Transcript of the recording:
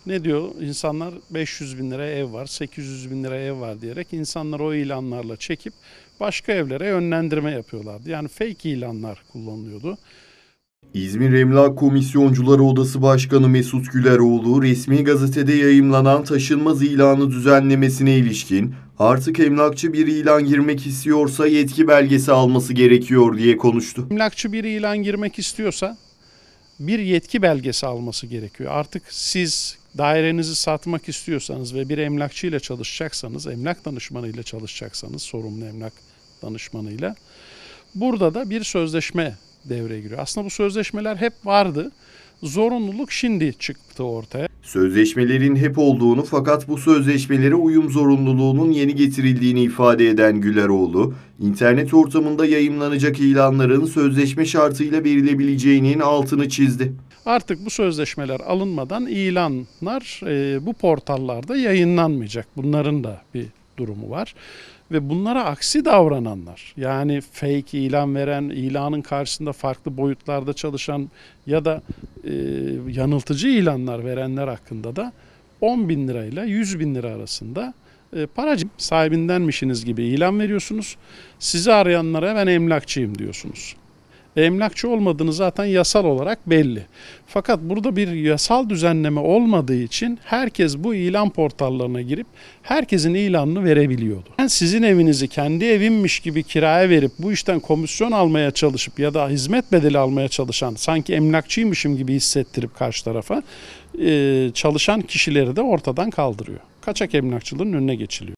Ne diyor? İnsanlar 500 bin liraya ev var, 800 bin liraya ev var diyerek insanlar o ilanlarla çekip başka evlere yönlendirme yapıyorlardı. Yani fake ilanlar kullanılıyordu. İzmir Emlak Komisyoncuları Odası Başkanı Mesut Güleroğlu, resmi gazetede yayımlanan taşınmaz ilanı düzenlemesine ilişkin artık emlakçı bir ilan girmek istiyorsa yetki belgesi alması gerekiyor diye konuştu. Emlakçı bir ilan girmek istiyorsa bir yetki belgesi alması gerekiyor. Artık siz dairenizi satmak istiyorsanız ve bir emlakçıyla çalışacaksanız, emlak danışmanıyla çalışacaksanız, sorumlu emlak danışmanıyla, burada da bir sözleşme devreye giriyor. Aslında bu sözleşmeler hep vardı. Zorunluluk şimdi çıktı ortaya. Sözleşmelerin hep olduğunu fakat bu sözleşmelere uyum zorunluluğunun yeni getirildiğini ifade eden Güleroğlu, internet ortamında yayımlanacak ilanların sözleşme şartıyla verilebileceğinin altını çizdi. Artık bu sözleşmeler alınmadan ilanlar bu portallarda yayınlanmayacak. Bunların da bir durumu var. Ve bunlara aksi davrananlar, yani fake ilan veren, ilanın karşısında farklı boyutlarda çalışan ya da yanıltıcı ilanlar verenler hakkında da 10 bin lirayla 100 bin lira arasında para sahibindenmişsiniz gibi ilan veriyorsunuz. Sizi arayanlara ben emlakçıyım diyorsunuz. Emlakçı olmadığını zaten yasal olarak belli. Fakat burada bir yasal düzenleme olmadığı için herkes bu ilan portallarına girip herkesin ilanını verebiliyordu. Ben sizin evinizi kendi evimmiş gibi kiraya verip bu işten komisyon almaya çalışıp ya da hizmet bedeli almaya çalışan, sanki emlakçıymışım gibi hissettirip karşı tarafa çalışan kişileri de ortadan kaldırıyor. Kaçak emlakçılığın önüne geçiliyor.